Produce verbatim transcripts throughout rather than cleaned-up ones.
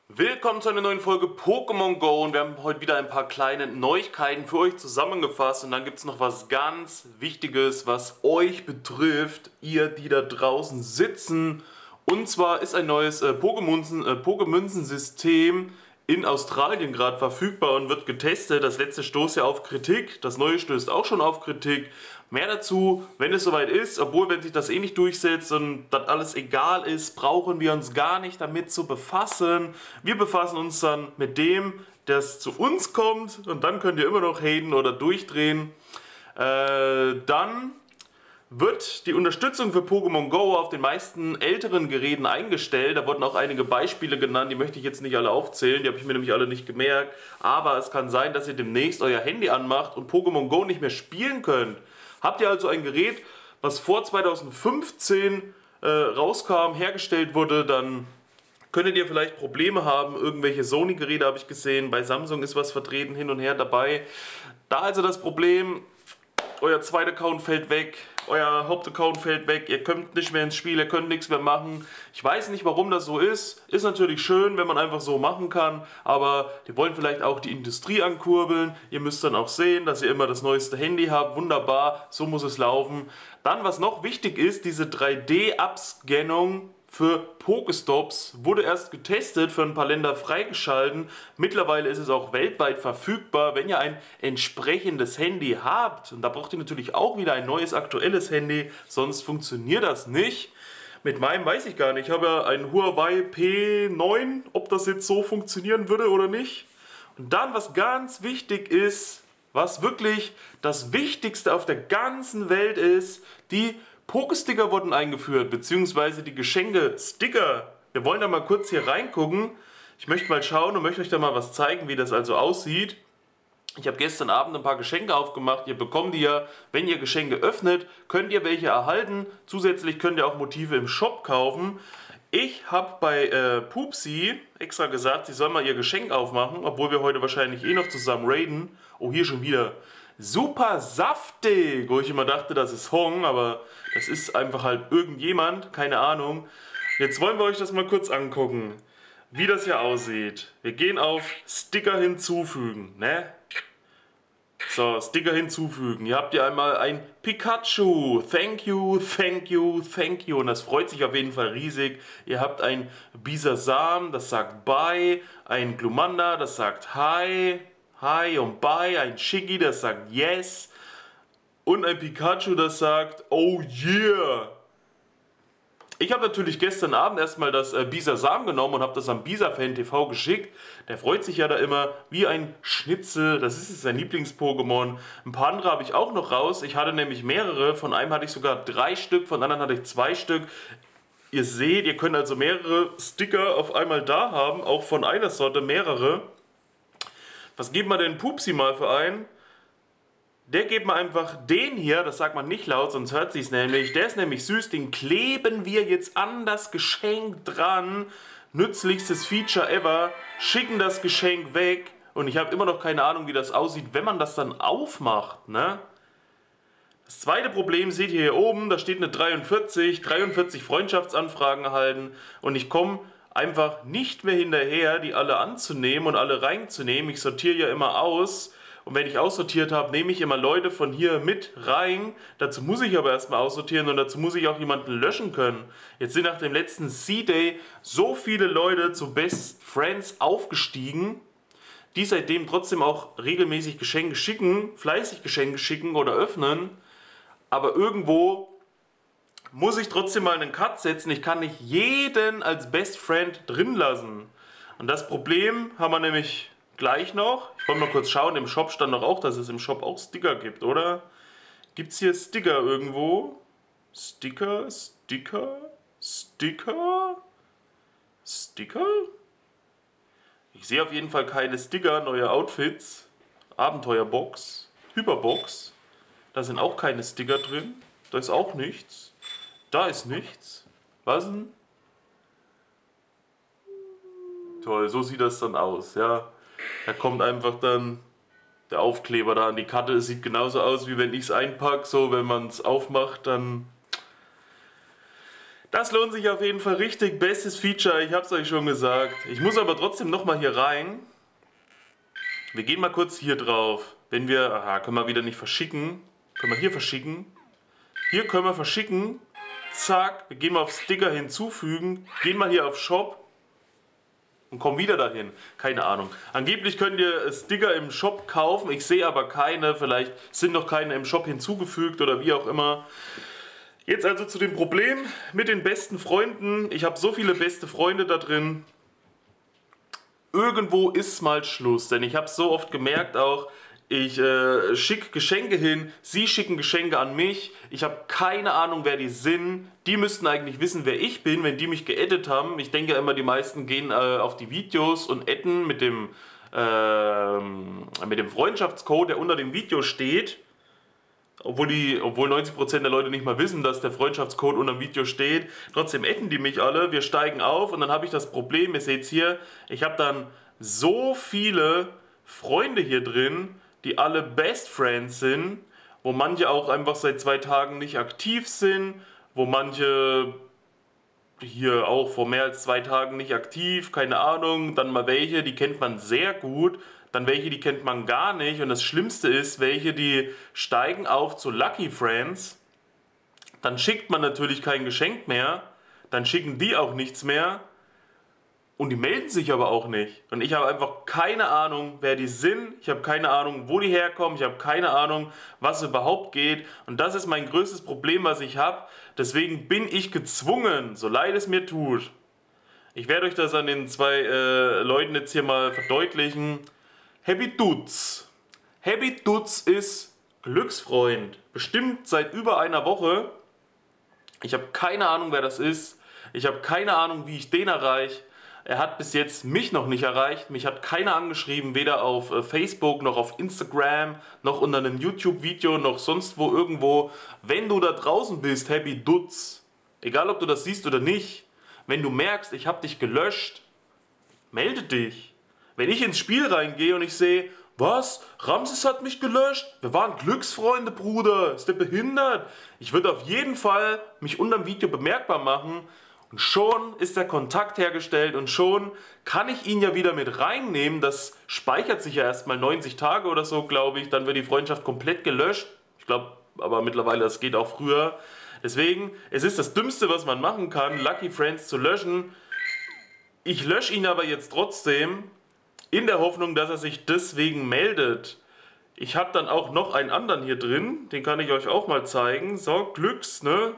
Willkommen zu einer neuen Folge Pokémon Go und wir haben heute wieder ein paar kleine Neuigkeiten für euch zusammengefasst und dann gibt es noch was ganz Wichtiges, was euch betrifft, ihr die da draußen sitzen, und zwar ist ein neues äh, Pokémünzen, äh, Pokémünzen-System in Australien gerade verfügbar und wird getestet. Das letzte stoßt ja auf Kritik, das neue stößt auch schon auf Kritik. Mehr dazu, wenn es soweit ist, obwohl wenn sich das eh nicht durchsetzt und das alles egal ist, brauchen wir uns gar nicht damit zu befassen. Wir befassen uns dann mit dem, das zu uns kommt, und dann könnt ihr immer noch haten oder durchdrehen. Äh, dann wird die Unterstützung für Pokémon Go auf den meisten älteren Geräten eingestellt. Da wurden auch einige Beispiele genannt, die möchte ich jetzt nicht alle aufzählen, die habe ich mir nämlich alle nicht gemerkt. Aber es kann sein, dass ihr demnächst euer Handy anmacht und Pokémon Go nicht mehr spielen könnt. Habt ihr also ein Gerät, was vor zweitausendfünfzehn äh, rauskam, hergestellt wurde, dann könntet ihr vielleicht Probleme haben. Irgendwelche Sony-Geräte habe ich gesehen, bei Samsung ist was vertreten, hin und her dabei. Da also das Problem: euer zweiter Account fällt weg, euer Hauptaccount fällt weg, ihr könnt nicht mehr ins Spiel, ihr könnt nichts mehr machen. Ich weiß nicht, warum das so ist. Ist natürlich schön, wenn man einfach so machen kann, aber die wollen vielleicht auch die Industrie ankurbeln. Ihr müsst dann auch sehen, dass ihr immer das neueste Handy habt. Wunderbar, so muss es laufen. Dann, was noch wichtig ist, diese drei D-Abscannung für Pokestops wurde erst getestet, für ein paar Länder freigeschalten. Mittlerweile ist es auch weltweit verfügbar, wenn ihr ein entsprechendes Handy habt. Und da braucht ihr natürlich auch wieder ein neues, aktuelles Handy, sonst funktioniert das nicht. Mit meinem weiß ich gar nicht. Ich habe ja ein Huawei P neun, ob das jetzt so funktionieren würde oder nicht. Und dann, was ganz wichtig ist, was wirklich das Wichtigste auf der ganzen Welt ist: die Pokesticker wurden eingeführt, beziehungsweise die Geschenke-Sticker. Wir wollen da mal kurz hier reingucken. Ich möchte mal schauen und möchte euch da mal was zeigen, wie das also aussieht. Ich habe gestern Abend ein paar Geschenke aufgemacht. Ihr bekommt die ja, wenn ihr Geschenke öffnet, könnt ihr welche erhalten. Zusätzlich könnt ihr auch Motive im Shop kaufen. Ich habe bei äh, Pupsi extra gesagt, sie soll mal ihr Geschenk aufmachen, obwohl wir heute wahrscheinlich eh noch zusammen raiden. Oh, hier schon wieder. Super saftig, wo ich immer dachte, das ist Hong, aber das ist einfach halt irgendjemand, keine Ahnung. Jetzt wollen wir euch das mal kurz angucken, wie das hier aussieht. Wir gehen auf Sticker hinzufügen, ne? So, Sticker hinzufügen. Hier habt ihr einmal ein Pikachu. Thank you, thank you, thank you. Und das freut sich auf jeden Fall riesig. Ihr habt ein Bisasam, das sagt Bye. Ein Glumanda, das sagt Hi. Hi und Bye. Ein Shiggy, das sagt Yes. Und ein Pikachu, das sagt Oh yeah. Ich habe natürlich gestern Abend erstmal das äh, Bisasam genommen und habe das am Bisa-Fan T V geschickt. Der freut sich ja da immer wie ein Schnitzel. Das ist sein Lieblings-Pokémon. Ein paar andere habe ich auch noch raus. Ich hatte nämlich mehrere. Von einem hatte ich sogar drei Stück, von anderen hatte ich zwei Stück. Ihr seht, ihr könnt also mehrere Sticker auf einmal da haben, auch von einer Sorte mehrere. Was gibt man denn Pupsi mal für einen? Der gibt mir einfach den hier, das sagt man nicht laut, sonst hört sie es nämlich. Der ist nämlich süß, den kleben wir jetzt an das Geschenk dran. Nützlichstes Feature ever. Schicken das Geschenk weg. Und ich habe immer noch keine Ahnung, wie das aussieht, wenn man das dann aufmacht, ne? Das zweite Problem seht ihr hier oben, da steht eine dreiundvierzig, dreiundvierzig Freundschaftsanfragen erhalten. Und ich komme einfach nicht mehr hinterher, die alle anzunehmen und alle reinzunehmen. Ich sortiere ja immer aus. Und wenn ich aussortiert habe, nehme ich immer Leute von hier mit rein. Dazu muss ich aber erstmal aussortieren und dazu muss ich auch jemanden löschen können. Jetzt sind nach dem letzten C-Day so viele Leute zu Best Friends aufgestiegen, die seitdem trotzdem auch regelmäßig Geschenke schicken, fleißig Geschenke schicken oder öffnen. Aber irgendwo muss ich trotzdem mal einen Cut setzen. Ich kann nicht jeden als Best Friend drin lassen. Und das Problem haben wir nämlich gleich noch. Ich wollte mal kurz schauen, im Shop stand doch auch, dass es im Shop auch Sticker gibt, oder? Gibt es hier Sticker irgendwo? Sticker, Sticker, Sticker, Sticker? Ich sehe auf jeden Fall keine Sticker, neue Outfits, Abenteuerbox, Hyperbox. Da sind auch keine Sticker drin. Da ist auch nichts. Da ist nichts. Was denn? Toll, so sieht das dann aus, ja. Da kommt einfach dann der Aufkleber da an die Karte. Es sieht genauso aus, wie wenn ich es einpacke. So, wenn man es aufmacht, dann Das lohnt sich auf jeden Fall richtig. Bestes Feature, ich hab's euch schon gesagt. Ich muss aber trotzdem nochmal hier rein. Wir gehen mal kurz hier drauf. Wenn wir, aha, können wir wieder nicht verschicken. Können wir hier verschicken. Hier können wir verschicken. Zack, wir gehen mal auf Sticker hinzufügen. Gehen mal hier auf Shop. Und kommen wieder dahin. Keine Ahnung. Angeblich könnt ihr Sticker im Shop kaufen. Ich sehe aber keine. Vielleicht sind noch keine im Shop hinzugefügt oder wie auch immer. Jetzt also zu dem Problem mit den besten Freunden. Ich habe so viele beste Freunde da drin. Irgendwo ist mal Schluss. Denn ich habe es so oft gemerkt auch. Ich äh, schicke Geschenke hin, sie schicken Geschenke an mich. Ich habe keine Ahnung, wer die sind. Die müssten eigentlich wissen, wer ich bin, wenn die mich geaddet haben. Ich denke ja immer, die meisten gehen äh, auf die Videos und adden mit dem, äh, mit dem Freundschaftscode, der unter dem Video steht. Obwohl, die, obwohl neunzig Prozent der Leute nicht mal wissen, dass der Freundschaftscode unter dem Video steht. Trotzdem adden die mich alle. Wir steigen auf und dann habe ich das Problem, ihr seht es hier, ich habe dann so viele Freunde hier drin, die alle Best Friends sind, wo manche auch einfach seit zwei Tagen nicht aktiv sind, wo manche hier auch vor mehr als zwei Tagen nicht aktiv, keine Ahnung, dann mal welche, die kennt man sehr gut, dann welche, die kennt man gar nicht und das Schlimmste ist, welche, die steigen auf zu Lucky Friends, dann schickt man natürlich kein Geschenk mehr, dann schicken die auch nichts mehr. Und die melden sich aber auch nicht. Und ich habe einfach keine Ahnung, wer die sind. Ich habe keine Ahnung, wo die herkommen. Ich habe keine Ahnung, was überhaupt geht. Und das ist mein größtes Problem, was ich habe. Deswegen bin ich gezwungen, so leid es mir tut. Ich werde euch das an den zwei äh, Leuten jetzt hier mal verdeutlichen. Happy Dutz. Happy Dutz ist Glücksfreund. Bestimmt seit über einer Woche. Ich habe keine Ahnung, wer das ist. Ich habe keine Ahnung, wie ich den erreiche. Er hat bis jetzt mich noch nicht erreicht, mich hat keiner angeschrieben, weder auf Facebook, noch auf Instagram, noch unter einem YouTube-Video, noch sonst wo irgendwo. Wenn du da draußen bist, Happy Dutz, egal ob du das siehst oder nicht, wenn du merkst, ich habe dich gelöscht, melde dich. Wenn ich ins Spiel reingehe und ich sehe, was? Ramses hat mich gelöscht? Wir waren Glücksfreunde, Bruder. Ist der behindert? Ich würde auf jeden Fall mich unter dem Video bemerkbar machen. Und schon ist der Kontakt hergestellt und schon kann ich ihn ja wieder mit reinnehmen. Das speichert sich ja erstmal neunzig Tage oder so, glaube ich. Dann wird die Freundschaft komplett gelöscht. Ich glaube aber mittlerweile, das geht auch früher. Deswegen, es ist das Dümmste, was man machen kann, Lucky Friends zu löschen. Ich lösche ihn aber jetzt trotzdem, in der Hoffnung, dass er sich deswegen meldet. Ich habe dann auch noch einen anderen hier drin, den kann ich euch auch mal zeigen. So, Glücks, ne?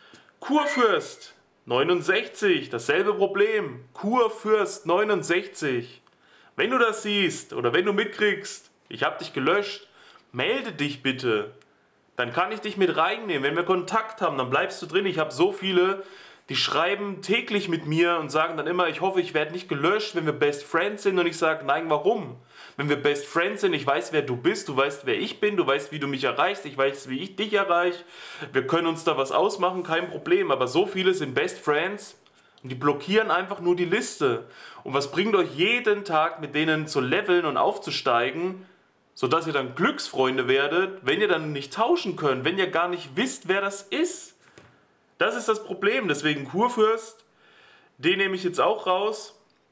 Kurfürst. neunundsechzig, dasselbe Problem. Kurfürst neunundsechzig. Wenn du das siehst oder wenn du mitkriegst, ich habe dich gelöscht, melde dich bitte. Dann kann ich dich mit reinnehmen. Wenn wir Kontakt haben, dann bleibst du drin. Ich habe so viele, die schreiben täglich mit mir und sagen dann immer, ich hoffe, ich werde nicht gelöscht, wenn wir Best Friends sind. Und ich sage, nein, warum? Wenn wir Best Friends sind, ich weiß, wer du bist, du weißt, wer ich bin, du weißt, wie du mich erreichst, ich weiß, wie ich dich erreiche. Wir können uns da was ausmachen, kein Problem. Aber so viele sind Best Friends und die blockieren einfach nur die Liste. Und was bringt euch jeden Tag mit denen zu leveln und aufzusteigen, sodass ihr dann Glücksfreunde werdet, wenn ihr dann nicht tauschen könnt, wenn ihr gar nicht wisst, wer das ist? Das ist das Problem. Deswegen Kurfürst, den nehme ich jetzt auch raus.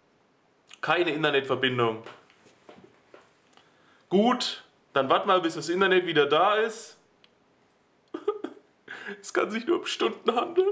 Keine Internetverbindung. Gut, dann warte mal, bis das Internet wieder da ist. Es kann sich nur um Stunden handeln.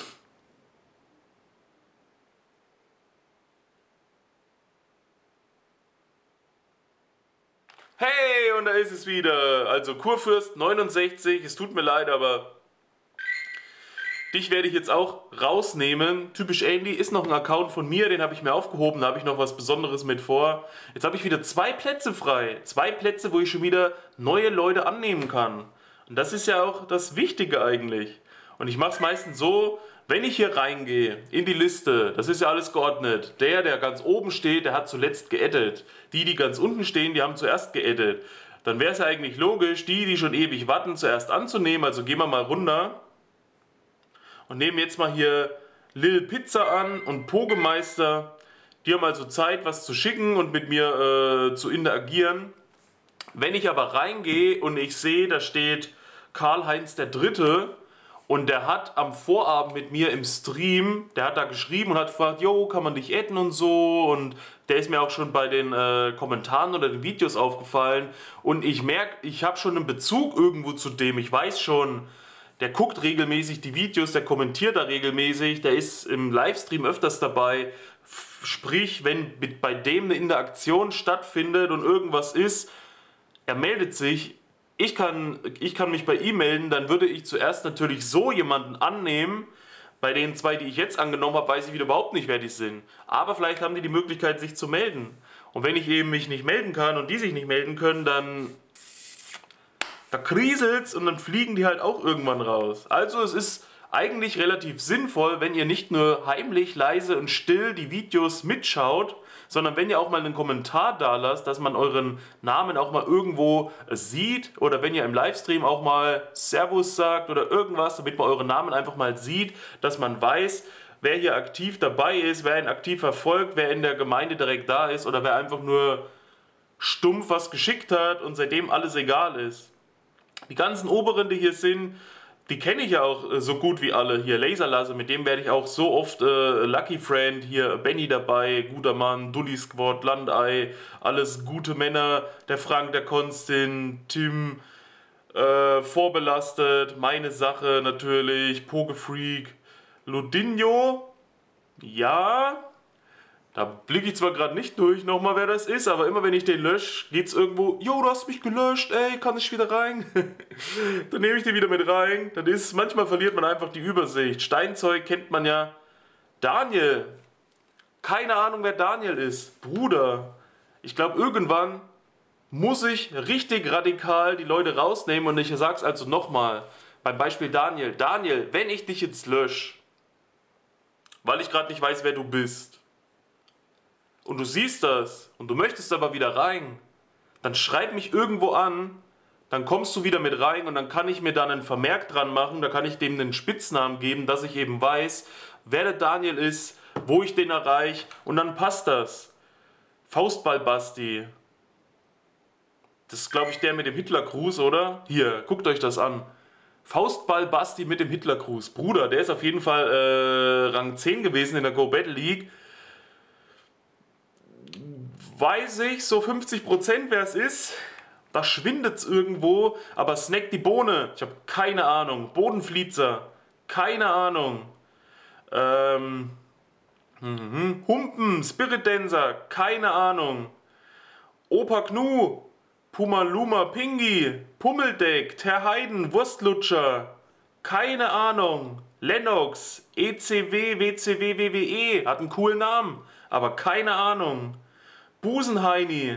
Hey, und da ist es wieder. Also Kurfürst neunundsechzig, es tut mir leid, aber dich werde ich jetzt auch rausnehmen. Typisch Andy ist noch ein Account von mir, den habe ich mir aufgehoben, da habe ich noch was Besonderes mit vor. Jetzt habe ich wieder zwei Plätze frei. Zwei Plätze, wo ich schon wieder neue Leute annehmen kann. Und das ist ja auch das Wichtige eigentlich. Und ich mache es meistens so, wenn ich hier reingehe in die Liste, das ist ja alles geordnet. Der, der ganz oben steht, der hat zuletzt geaddet. Die, die ganz unten stehen, die haben zuerst geaddet. Dann wäre es ja eigentlich logisch, die, die schon ewig warten, zuerst anzunehmen. Also gehen wir mal runter. Und nehmen jetzt mal hier Lil Pizza an und Pogemeister. Die haben also Zeit, was zu schicken und mit mir äh, zu interagieren. Wenn ich aber reingehe und ich sehe, da steht Karl-Heinz der Dritte Und der hat am Vorabend mit mir im Stream, der hat da geschrieben und hat gefragt, yo, kann man dich adden und so. Und der ist mir auch schon bei den äh, Kommentaren oder den Videos aufgefallen. Und ich merke, ich habe schon einen Bezug irgendwo zu dem. Ich weiß schon, der guckt regelmäßig die Videos, der kommentiert da regelmäßig, der ist im Livestream öfters dabei. Sprich, wenn mit, bei dem eine Interaktion stattfindet und irgendwas ist, er meldet sich. Ich kann, ich kann mich bei ihm melden, dann würde ich zuerst natürlich so jemanden annehmen. Bei den zwei, die ich jetzt angenommen habe, weiß ich wieder überhaupt nicht, wer die sind. Aber vielleicht haben die die Möglichkeit, sich zu melden. Und wenn ich eben mich nicht melden kann und die sich nicht melden können, dann da kriselt's und dann fliegen die halt auch irgendwann raus. Also es ist eigentlich relativ sinnvoll, wenn ihr nicht nur heimlich, leise und still die Videos mitschaut, sondern wenn ihr auch mal einen Kommentar da lasst, dass man euren Namen auch mal irgendwo sieht oder wenn ihr im Livestream auch mal Servus sagt oder irgendwas, damit man euren Namen einfach mal sieht, dass man weiß, wer hier aktiv dabei ist, wer ihn aktiv verfolgt, wer in der Gemeinde direkt da ist oder wer einfach nur stumpf was geschickt hat und seitdem alles egal ist. Die ganzen Oberen, die hier sind, die kenne ich ja auch äh, so gut wie alle. Hier Laserlasse, mit dem werde ich auch so oft äh, Lucky Friend, hier Benny dabei, guter Mann, Dully Squad, Landei, alles gute Männer, der Frank, der Konstin, Tim, äh, Vorbelastet, meine Sache natürlich, Pokefreak, Ludinho, ja, da blicke ich zwar gerade nicht durch nochmal, wer das ist, aber immer wenn ich den lösche, geht's irgendwo, jo, du hast mich gelöscht, ey, kann ich wieder rein? Dann nehme ich den wieder mit rein. Dann ist, manchmal verliert man einfach die Übersicht. Steinzeug kennt man ja. Daniel. Keine Ahnung, wer Daniel ist. Bruder. Ich glaube, irgendwann muss ich richtig radikal die Leute rausnehmen und ich sag's also nochmal. Beim Beispiel Daniel. Daniel, wenn ich dich jetzt lösche, weil ich gerade nicht weiß, wer du bist, und du siehst das und du möchtest aber wieder rein, dann schreib mich irgendwo an, dann kommst du wieder mit rein und dann kann ich mir dann einen Vermerk dran machen, da kann ich dem einen Spitznamen geben, dass ich eben weiß, wer der Daniel ist, wo ich den erreiche und dann passt das. Faustball-Basti. Das ist, glaube ich, der mit dem Hitlergruß, oder? Hier, guckt euch das an. Faustball-Basti mit dem Hitlergruß. Bruder, der ist auf jeden Fall äh, Rang zehn gewesen in der Go Battle League. Weiß ich, so fünfzig Prozent wer es ist, da schwindet es irgendwo, aber Snack die Bohne, ich habe keine Ahnung, Bodenfliezer, keine Ahnung, ähm, mhm. Humpen, Spirit Dancer, keine Ahnung, Opa Knu, Puma Luma Pingi, Pummeldeck, Ter Heiden, Wurstlutscher, keine Ahnung, Lennox, E C W, W C W, W W E, hat einen coolen Namen, aber keine Ahnung. Busenheini,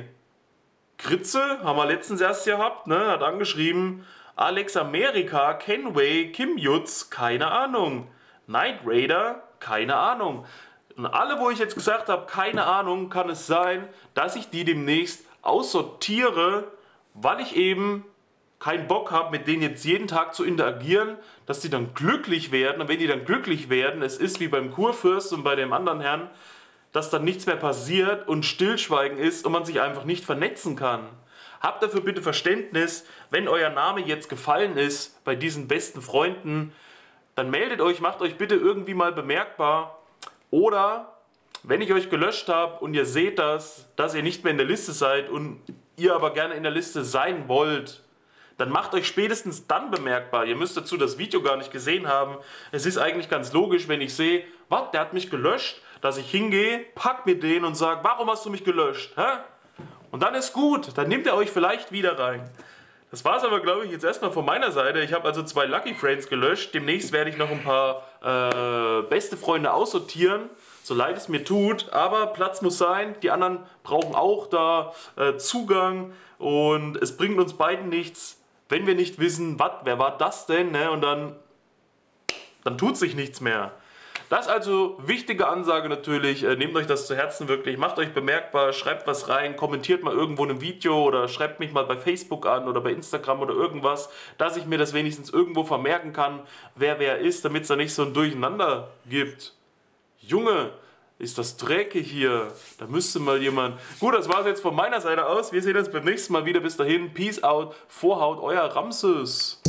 Kritze, haben wir letztens erst gehabt, ne, hat angeschrieben, Alex Amerika, Kenway, Kim Jutz, keine Ahnung, Night Raider, keine Ahnung. Und alle, wo ich jetzt gesagt habe, keine Ahnung, kann es sein, dass ich die demnächst aussortiere, weil ich eben keinen Bock habe, mit denen jetzt jeden Tag zu interagieren, dass die dann glücklich werden. Und wenn die dann glücklich werden, es ist wie beim Kurfürst und bei dem anderen Herrn, dass dann nichts mehr passiert und Stillschweigen ist und man sich einfach nicht vernetzen kann. Habt dafür bitte Verständnis, wenn euer Name jetzt gefallen ist bei diesen besten Freunden, dann meldet euch, macht euch bitte irgendwie mal bemerkbar. Oder wenn ich euch gelöscht habe und ihr seht das, dass ihr nicht mehr in der Liste seid und ihr aber gerne in der Liste sein wollt, dann macht euch spätestens dann bemerkbar. Ihr müsst dazu das Video gar nicht gesehen haben. Es ist eigentlich ganz logisch, wenn ich sehe, was, der hat mich gelöscht, dass ich hingehe, pack mir den und sage, warum hast du mich gelöscht? Hä? Und dann ist gut, dann nimmt er euch vielleicht wieder rein. Das war es aber, glaube ich, jetzt erstmal von meiner Seite. Ich habe also zwei Lucky Friends gelöscht. Demnächst werde ich noch ein paar äh, beste Freunde aussortieren, so leid es mir tut. Aber Platz muss sein, die anderen brauchen auch da äh, Zugang und es bringt uns beiden nichts, wenn wir nicht wissen, was, wer war das denn? Ne? Und dann, dann tut sich nichts mehr. Das ist also wichtige Ansage natürlich, äh, nehmt euch das zu Herzen wirklich, macht euch bemerkbar, schreibt was rein, kommentiert mal irgendwo ein Video oder schreibt mich mal bei Facebook an oder bei Instagram oder irgendwas, dass ich mir das wenigstens irgendwo vermerken kann, wer wer ist, damit es da nicht so ein Durcheinander gibt. Junge, ist das dreckig hier, da müsste mal jemand... Gut, das war es jetzt von meiner Seite aus, wir sehen uns beim nächsten Mal wieder, bis dahin, Peace out, Vorhaut, euer Ramses.